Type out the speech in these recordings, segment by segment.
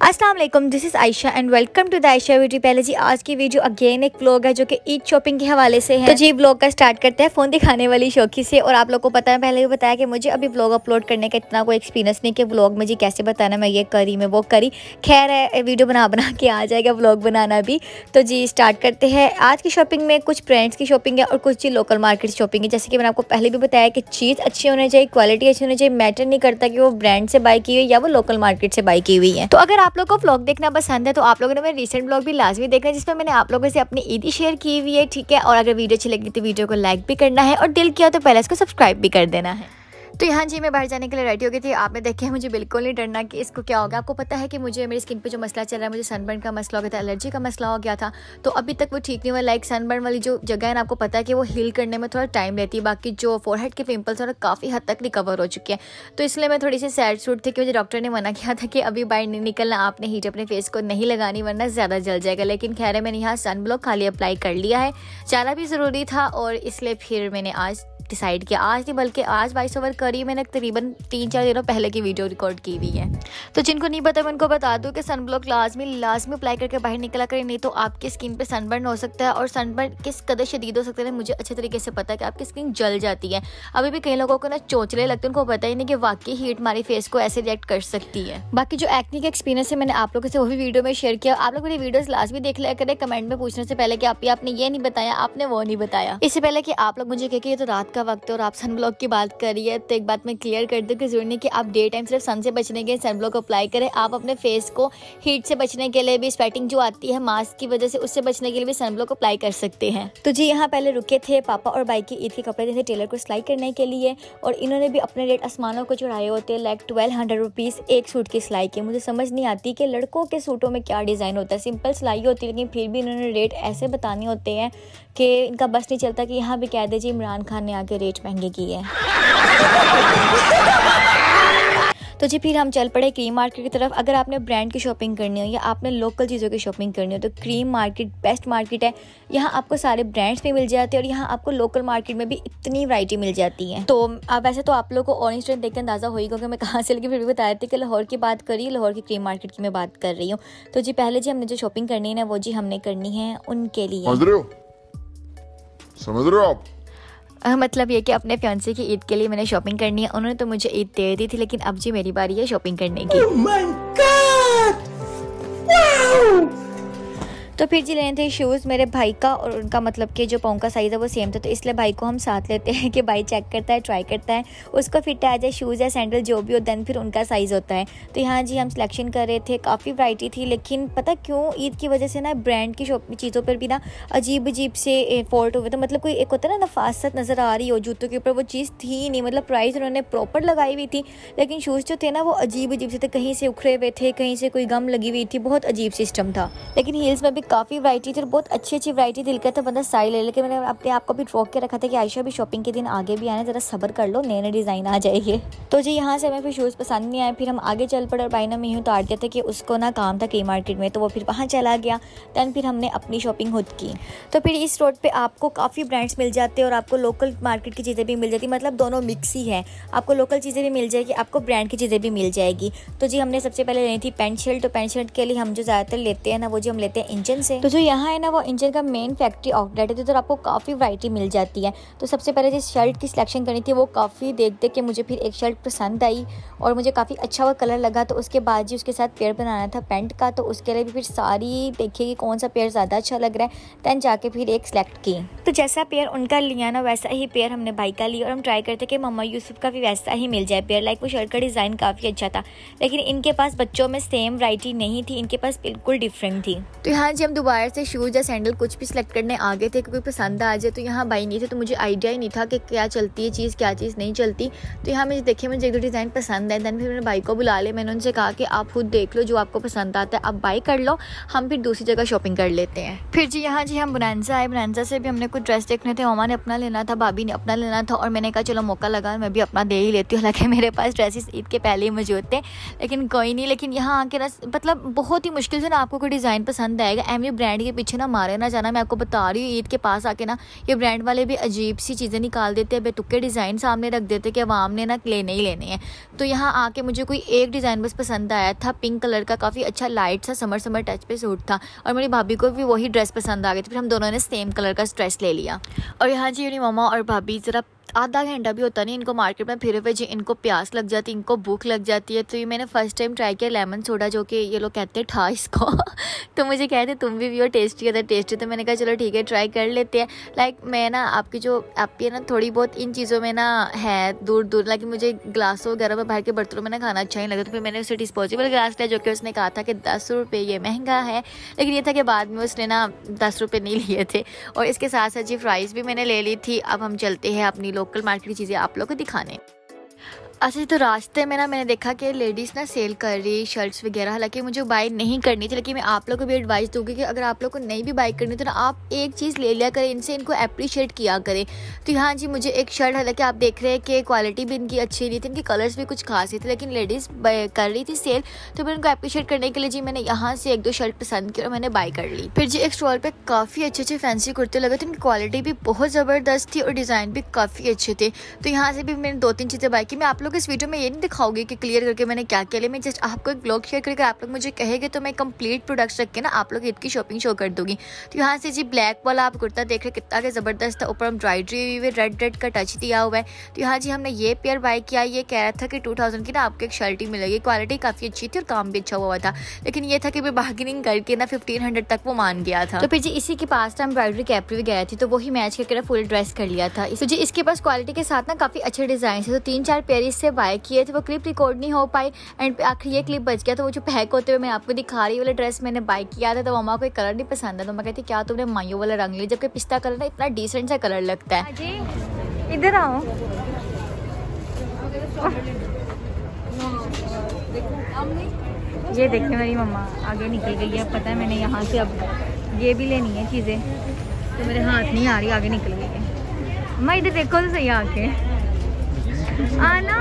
अस्सलाम वालेकुम, this is Ayesha and welcome to the Ayesha beauty. पहले जी आज की वीडियो अगेन एक व्लॉग है जो कि ईद शॉपिंग के हवाले से है। तो जी व्लॉग का स्टार्ट करते हैं फ़ोन दिखाने वाली शौकी से। और आप लोग को पता है, पहले भी बताया कि मुझे अभी व्लॉग अपलोड करने का इतना कोई एक्सपीरियंस नहीं कि व्लॉग में जी कैसे बताना, मैं ये करी मैं वो करी। खैर है, वीडियो बना के आ जाएगा व्लॉग बनाना भी। तो जी स्टार्ट करते हैं। आज की शॉपिंग में कुछ ब्रांड्स की शॉपिंग है और कुछ जी लोकल मार्केट शॉपिंग है। जैसे कि मैंने आपको पहले भी बताया कि चीज़ अच्छी होनी चाहिए, क्वालिटी अच्छी होनी चाहिए। मैटर नहीं करता कि वो ब्रांड से बाई की हुई या वो लोकल मार्केट से बाई की हुई है। तो अगर आप लोग को व्लॉग देखना पसंद है तो आप लोगों ने मेरे रीसेंट ब्लॉग भी लाजमी देखना है, जिसमें मैंने आप लोगों से अपनी ईदी शेयर की हुई है, ठीक है। और अगर वीडियो अच्छी लगी तो वीडियो को लाइक भी करना है और दिल किया तो पहले इसको सब्सक्राइब भी कर देना है। तो यहाँ जी मैं बाहर जाने के लिए रेडी हो गई थी। आपने देखे मुझे बिल्कुल नहीं डरना कि इसको क्या हो गया। आपको पता है कि मुझे मेरी स्किन पे जो मसला चल रहा है, मुझे सनबर्न का मसला हो गया था, एलर्जी का मसला हो गया था। तो अभी तक वो ठीक नहीं हुआ। लाइक सनबर्न वाली जो जगह है ना, आपको पता है कि वो हील करने में थोड़ा टाइम लेती है। बाकी जो फोरहेड के पिंपल्स हैं काफ़ी हद तक रिकवर हो चुके हैं। तो इसलिए मैं थोड़ी सी सैड सूट थी कि मुझे डॉक्टर ने मना किया था कि अभी बाहर नहीं निकलना, आपने हीट अपने फेस को नहीं लगानी वरना ज़्यादा जल जाएगा। लेकिन खैर है, मैंने यहाँ सन ब्लॉक खाली अप्लाई कर लिया है। जाना भी ज़रूरी था और इसलिए फिर मैंने आज डिसाइड किया, आज नहीं बल्कि आज वॉइस ओवर करी मैंने तकरीबन 3-4 दिनों पहले की वीडियो रिकॉर्ड की हुई है। तो जिनको नहीं पता मैं उनको बता दूं कि सन ब्लॉक लाजमी अप्लाई करके बाहर निकला करें, नहीं तो आपकी स्किन पे सनबर्न हो सकता है। और सनबर्न किस कदर शदीद हो सकता है मुझे अच्छे तरीके से पता है कि आपकी स्किन जल जाती है। अभी भी कई लोगों को ना चोचले लगते हैं, उनको पता ही नहीं कि वाकई हीट हमारी फेस को ऐसे रिएक्ट कर सकती है। बाकी जो एक्ने का एक्सपीरियंस है मैंने आप लोगों से वो भी वीडियो में शेयर किया। आप लोग मेरी वीडियोस लाजमी देख लिया करें कमेंट में पूछने से पहले कि आपने ये नहीं बताया, आपने वो नहीं बताया। इससे पहले कि आप लोग मुझे कहें ये तो रात का वक्त है और आप ब्लॉक की बात करिए, तो एक बात मैं क्लियर कर दूं कि जरूरी नहीं कि आप डे टाइम सिर्फ सन से बचने के लिए सन ब्लॉक अप्लाई करें। आप अपने फेस को हीट से बचने के लिए भी, स्वेटिंग जो आती है मास्क की वजह से, उससे बचने के लिए भी सन ब्लॉक अप्लाई कर सकते हैं। तो जी यहाँ पहले रुके थे पापा और भाई की ईद के कपड़े देते टेलर को सिलाई करने के लिए, और इन्होंने भी अपने रेट आसमानों को चढ़ाए होते हैं। लाइक 1200 रुपीज़ एक सूट की सिलाई के। मुझे समझ नहीं आती कि लड़कों के सूटों में क्या डिज़ाइन होता है, सिंपल सिलाई होती है लेकिन फिर भी इन्होंने रेट ऐसे बताने होते हैं कि इनका बस नहीं चलता कि यहाँ भी कह दे जी इमरान खान ने आके रेट महंगे किए हैं। तो जी फिर हम चल पड़े क्रीम मार्केट की तरफ। अगर आपने ब्रांड की शॉपिंग करनी हो या आपने लोकल चीज़ों की शॉपिंग करनी हो तो क्रीम मार्केट बेस्ट मार्केट है। यहाँ आपको सारे ब्रांड्स भी मिल जाते हैं और यहाँ आपको लोकल मार्केट में भी इतनी वैरायटी मिल जाती है। तो वैसे तो आप लोगों को ऑरेंज ट्रेंड देख के अंदाज़ा होगी क्योंकि मैं कहाँ से लेकिन फिर भी बता रही थी कि लाहौर की बात करी, लाहौर की क्रीम मार्केट की मैं बात कर रही हूँ। तो जी पहले जी हमने जो शॉपिंग करनी है ना वो जी हमने करनी है उनके लिए, समझ रहे हो आप? मतलब ये कि अपने फियांसे की ईद के लिए मैंने शॉपिंग करनी है। उन्होंने तो मुझे ईद दे दी थी लेकिन अब जी मेरी बारी है शॉपिंग करने की। Oh my God! Wow! तो फिर जी लेने थे शूज़ मेरे भाई का, और उनका मतलब कि जो पाँव का साइज़ है वो सेम था, तो इसलिए भाई को हम साथ लेते हैं कि भाई चेक करता है, ट्राई करता है, उसको फिट आ जाए शूज़ या सैंडल जो भी हो, देन फिर उनका साइज़ होता है। तो यहाँ जी हम सिलेक्शन कर रहे थे, काफ़ी वैरायटी थी लेकिन पता क्यों ईद की वजह से ना ब्रांड की चीज़ों पर भी ना अजीब से फॉल्ट हुए। तो मतलब कोई एक होता है ना नफासत नज़र आ रही हो जूतों के ऊपर, वो चीज़ थी नहीं। मतलब प्राइस उन्होंने प्रॉपर लगाई हुई थी लेकिन शूज़ जो थे ना वो अजीब से थे, कहीं से उखड़े हुए थे, कहीं से कोई गम लगी हुई थी, बहुत अजीब सिस्टम था। लेकिन हील्स में भी काफ़ी वैरायटी थी, बहुत अच्छी वैरायटी। दिल का था बंदा स्टाइल ले, लेकिन मैंने अपने आप को भी रोक के रखा था कि आयशा भी शॉपिंग के दिन आगे भी आना, जरा सब्र कर लो, नए डिज़ाइन आ जाएंगे। तो जी यहाँ से हमें फिर शूज़ पसंद नहीं आए, फिर हम आगे चल पड़े और भाई ने यूँ उतार दिया था कि उसको ना काम था क्रीम मार्केट में, तो वो फिर वहाँ चला गया। दैन फिर हमने अपनी शॉपिंग खुद की। तो फिर इस रोड पर आपको काफ़ी ब्रांड्स मिल जाते हैं और आपको लोकल मार्केट की चीज़ें भी मिल जाती, मतलब दोनों मिक्स ही है। आपको लोकल चीज़ें भी मिल जाएगी, आपको ब्रांड की चीज़ें भी मिल जाएगी। तो जी हमने सबसे पहले लेनी थी पेंट शर्ट। तो पेंट शर्ट के लिए हम जो ज़्यादातर लेते हैं ना वो जी हम लेते हैं इंजन से। तो जो यहाँ है ना वो इंजन का मेन फैक्ट्री आउटलेट है, तो आपको काफ़ी वैरायटी मिल जाती है। तो सबसे पहले जिस शर्ट की सिलेक्शन करनी थी वो काफ़ी देख के मुझे फिर एक शर्ट पसंद आई और मुझे काफ़ी अच्छा वो कलर लगा। तो उसके बाद जी उसके साथ पेयर बनाना था पैंट का, तो उसके लिए भी फिर सारी देखिए कि कौन सा पेयर ज़्यादा अच्छा लग रहा है, दैन जाके फिर एक सिलेक्ट की। तो जैसा पेयर उनका लिया ना वैसा ही पेयर हमने भाई का लिया और हम ट्राई करते कि मम्मा यूसुफ का भी वैसा ही मिल जाए पेयर। लाइक वो शर्ट का डिज़ाइन काफ़ी अच्छा था लेकिन इनके पास बच्चों में सेम वैरायटी नहीं थी, इनके पास बिल्कुल डिफरेंट थी। तो यहाँ जी हम दोबारा से शूज़ या सैंडल कुछ भी सिलेक्ट करने आगे थे, क्योंकि पसंद आ जाए। तो यहाँ भाई नहीं थे तो मुझे आइडिया ही नहीं था कि क्या चलती है चीज़, क्या चीज़ नहीं चलती। तो यहाँ मुझे देखिए मुझे एक दो डिज़ाइन पसंद है, दैन फिर मैंने भाई को बुला लिया। मैंने उनसे कहा कि आप खुद देख लो जो आपको पसंद आता है, आप बाई कर लो, हम फिर दूसरी जगह शॉपिंग कर लेते हैं। फिर जी यहाँ जी हम बोनांजा आए, बोनांजा से भी हमने कुछ ड्रेस देखने थे। मामा ने अपना लेना था, भाभी ने अपना लेना था और मैंने कहा चलो मौका लगा मैं भी अपना दे ही लेती हूँ। हालांकि मेरे पास ड्रेसेस ईद के पहले ही मौजूद थे लेकिन कोई नहीं। लेकिन यहाँ आके ना मतलब बहुत ही मुश्किल से ना आपको कोई डिज़ाइन पसंद आएगा, एमयू ब्रांड के पीछे ना मारे ना जाना। मैं आपको बता रही हूँ ईद के पास आके ना ये ब्रांड वाले भी अजीब सी चीज़ें निकाल देते हैं, बेतुके डिज़ाइन सामने रख देते कि अवाम ने ना लेने ही लेने हैं। तो यहाँ आके मुझे कोई एक डिज़ाइन बस पसंद आया था, पिंक कलर का, काफ़ी अच्छा लाइट सा समर टच पे सूट था और मेरी भाभी को भी वही ड्रेस पसंद आ गई थी। फिर हम दोनों ने सेम कलर का ड्रेस ले लिया। और यहाँ जी मेरी मम्मा और भाभी ज़रा आधा घंटा भी होता नहीं इनको मार्केट में फिरे हुए जी, इनको प्यास लग जाती, इनको भूख लग जाती है। तो ये मैंने फर्स्ट टाइम ट्राई किया लेमन सोडा, जो कि ये लोग कहते हैं ठा इसको तो मुझे कहते तुम भी पियो, टेस्टी है टेस्टी। तो मैंने कहा चलो ठीक है ट्राई कर लेते हैं। लाइक मैं ना आपकी ना थोड़ी बहुत इन चीज़ों में ना है दूर लाइक मुझे ग्लासों वगैरह में बाहर के बर्तनों में ना खाना अच्छा नहीं लगा। तो फिर मैंने उसे डिस्पोजेबल ग्लास लिया, जो कि उसने कहा था कि 10 रुपये ये महंगा है, लेकिन ये था कि बाद में उसने ना 10 रुपये नहीं लिए थे। और इसके साथ साथ जी फ्राइज़ भी मैंने ले ली थी। अब हम चलते हैं अपनी लोकल मार्केट की चीज़ें आप लोगों को दिखाने। अच्छा तो रास्ते में ना मैंने देखा कि लेडीज़ ना सेल कर रही शर्ट्स वगैरह, हालांकि मुझे बाय नहीं करनी थी, लेकिन मैं आप लोगों को भी एडवाइस दूंगी कि अगर आप लोग को नहीं भी बाय करनी तो ना आप एक चीज़ ले लिया करें, इनसे इनको अप्रिशिएट किया करें। तो यहाँ जी मुझे एक शर्ट, हालांकि आप देख रहे हैं कि क्वालिटी भी इनकी अच्छी नहीं थी, इनके कलर्स भी कुछ खास ही थे, लेकिन लेडीज़ कर रही थी सेल, तो मैं उनको अप्रिशिएट करने के लिए जी मैंने यहाँ से 1-2 शर्ट पसंद की और मैंने बाय कर ली। फिर जी एक स्टॉल पर काफ़ी अच्छे फैंसी कुर्ते लगे थे, इनकी क्वालिटी भी बहुत ज़बरदस्त थी और डिज़ाइन भी काफ़ी अच्छे थे। तो यहाँ से भी मैंने 2-3 चीज़ें बाय की। मैं आप लोग इस वीडियो में ये नहीं दिखाऊंगी कि क्लियर करके मैंने क्या किया, ले मैं जस्ट आपको एक ब्लॉग शेयर करके आप लोग मुझे कहेंगे तो मैं कंप्लीट प्रोडक्ट्स रख के ना आप लोग ईद की शॉपिंग शो कर दूंगी। तो यहाँ से जी ब्लैक वाला आप कुर्ता देख रहे कितना के ज़बरदस्त था, ऊपर एम्ब्रॉयडरी हुई रेड का टच दिया हुआ है। तो यहाँ जी हमने ये पेयर बाय किया। ये कह रहा था कि 2000 की ना आपको एक शर्ट ही मिलेगी, क्वालिटी काफ़ी अच्छी थी और काम भी अच्छा हुआ था, लेकिन ये था कि मैं बार्गेनिंग करके ना 1500 तक वो मान गया था। तो फिर जी इसी के पास ना एम्ब्रॉयडरी कैपरी भी गया थी, तो वही मैच करके ना फुल ड्रेस कर लिया था। तो जी इसके पास क्वालिटी के साथ ना काफ़ी अच्छे डिज़ाइन थे, तो 3-4 पेयर इससे बाय किए थे। वो क्लिप रिकॉर्ड नहीं हो पाई एंड आखिर ये क्लिप बच गया। तो वो जो पैक होते हुए मैं आपको दिखा रही वाला ड्रेस मैंने बाय किया था, तो मम्मा को एक कलर नहीं पसंद है, तो मैं कहती क्या तुमने मायो वाला रंग लिया, जबकि पिस्ता कलर ना इतना डिसेंट सा कलर लगता है। जी इधर आओ, ये देखिए मेरी मम्मा आगे निकल गई है। पता है मैंने यहाँ से अब ये भी लेनी है चीज़ें, तो मेरे हाथ नहीं आ रही, आगे निकल गई है। मम्मा इधर देखो तो सही आके आना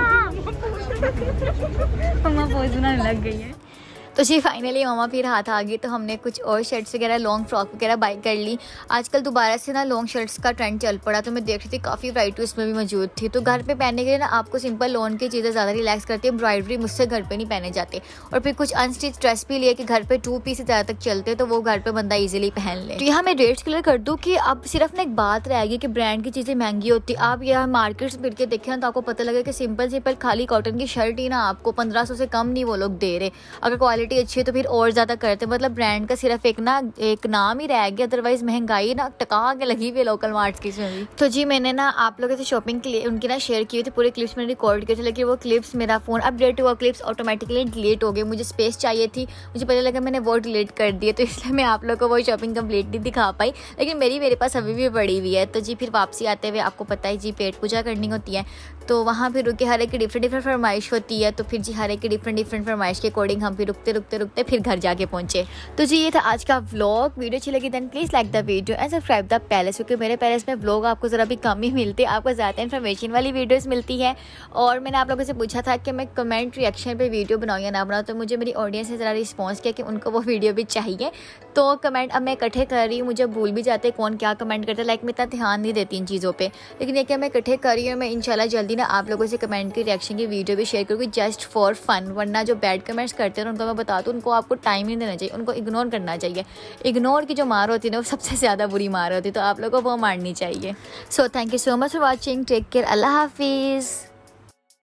मम्मा पोज बनाने लग गई है। तो जी फाइनली मामा फिर हाथ आ गई, तो हमने कुछ और शर्ट्स वगैरह लॉन्ग फ्रॉक वगैरह बाय कर ली। आजकल दोबारा से ना लॉन्ग शर्ट्स का ट्रेंड चल पड़ा, तो मैं देख रही थी काफ़ी वैरायटी उसमें भी मौजूद थी। तो घर पे पहनने के लिए ना आपको सिंपल लॉन की चीज़ें ज़्यादा रिलैक्स करती है, एम्ब्रॉयडरी मुझसे घर पे नहीं पहने जाते। और फिर कुछ अनस्टिच ड्रेस भी लिए कि घर पे 2 पीस से ज़्यादा तक चलते, तो वो घर पर बंदा ईजिली पहन ले। तो यहाँ मैं रेट्स क्लियर कर दूँ कि अब सिर्फ ना एक बात रहेगी कि ब्रांड की चीज़ें महंगी होती। आप यहाँ मार्केट से फिर के देखें ना तो आपको पता लगे कि सिंपल खाली कॉटन की शर्ट ही ना आपको 1500 से कम नहीं वो लोग दे रहे। अगर क्वालिटी अच्छी है तो फिर और ज़्यादा करते, मतलब ब्रांड का सिर्फ एक नाम ही रह गया, अदरवाइज महंगाई ना टका के लगी हुई लोकल मार्ट्स की भी। तो जी मैंने ना आप लोगों से शॉपिंग के लिए उनकी ना शेयर की थी, पूरे क्लिप्स मैंने रिकॉर्ड किए थे, लेकिन वो क्लिप्स मेरा फ़ोन अपडेट हुआ, क्लिप्स ऑटोमेटिकली डिलीट हो गए। मुझे स्पेस चाहिए थी, मुझे पता लगा मैंने वो डिलीट कर दिए, तो इसलिए मैं आप लोगों को वो शॉपिंग कंप्लीट नहीं दिखा पाई, लेकिन मेरे पास अभी भी पड़ी हुई है। तो जी फिर वापसी आते हुए आपको पता है जी पेट पूजा करनी होती है, तो वहाँ फिर रुके हर एक की डिफरेंट फरमाइश होती है। तो फिर जी हर एक की डिफरेंट फरमाइश के अकॉर्डिंग हम फिर रुकते फिर घर जाके पहुँचे। तो जी ये था आज का व्लॉग। वीडियो अच्छी लगी then please like the video and subscribe the palace, क्योंकि मेरे पैलेस में व्लॉग आपको ज़रा भी कम ही मिलते हैं, आपको ज़्यादा इन्फॉर्मेशन वाली वीडियोस मिलती है। और मैंने आप लोगों से पूछा था कि मैं कमेंट रिएक्शन पे वीडियो बनाऊँ या ना बनाऊँ, तो मुझे मेरी ऑडियंस ने ज़रा रिस्पॉन्स किया कि उनको वो वीडियो भी चाहिए। तो कमेंट अब मैं इकट्ठे कर रही हूँ, मुझे भूल भी जाते हैं कौन क्या कमेंट करता है, लाइक मैं इतना ध्यान नहीं देती इन चीज़ों पर, लेकिन ये कि मैं इकट्ठे कर रही हूँ। मैं इंशाल्लाह जल्दी ना आप लोगों से कमेंट की रिएक्शन की वीडियो भी शेयर करूँगी, जस्ट फॉर फन। वरना जो बैड कमेंट्स करते हैं उनको मैं बता दूँ, उनको आपको टाइम नहीं देना चाहिए, उनको इग्नोर करना चाहिए। इग्नोर की जो मार होती है ना वो सबसे ज़्यादा बुरी मार होती है, तो आप लोगों को वो मारनी चाहिए। So thank you so much for watching, take care, अल्लाह हाफिज़।